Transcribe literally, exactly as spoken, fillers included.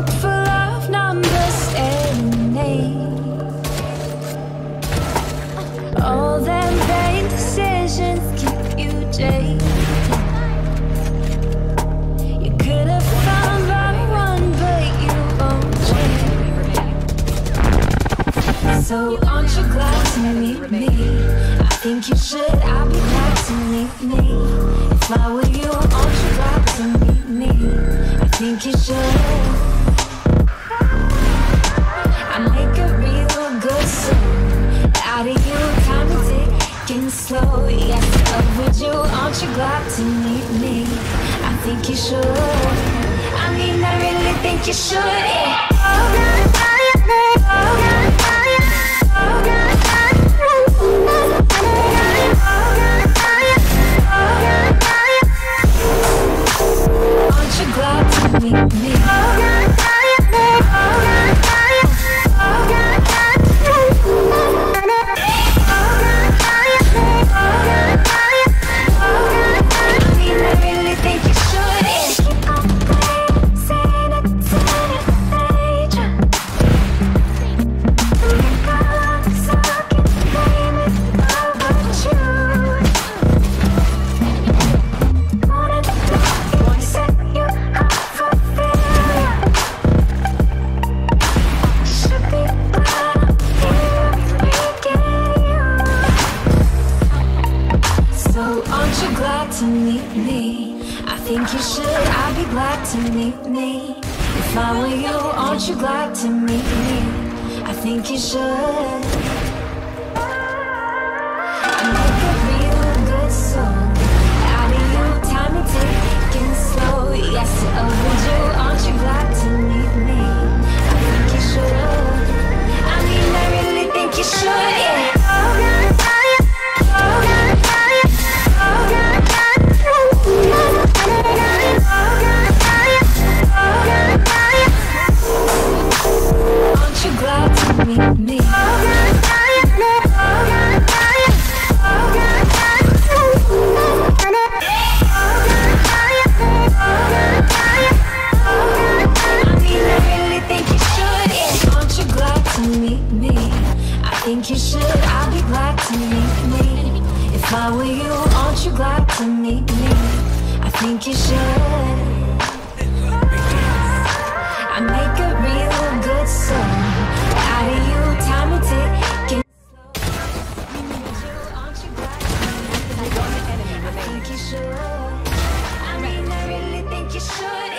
book full of numbers and names. All them vain decisions keep you jaded. You could have found right one, but you won't change. So aren't you glad to meet me? I think you should. I'll be glad to meet me. If I were you, aren't you glad to meet me? I think you should. I make a real good song out of you, time is ticking slow. Yes, up with you, aren't you glad to meet me? I think you should. I mean, I really think you should, yeah. Aren't you glad to meet me? To meet me, I think you should. I'd be glad to meet me. If I were you, aren't you glad to meet me? I think you should. I make a real good song out of you, time is ticking slow. Yes, over you, aren't you glad to meet me? I think you should. I mean, I really think you should, yeah. Aren't you glad to meet me? I think you should. I'll be glad to meet me. If I were you, aren't you glad to meet me? I think you should. I make a real good song out of you, time is ticking slow. Aren't you glad to meet me? I think you should. I mean, I really think you should.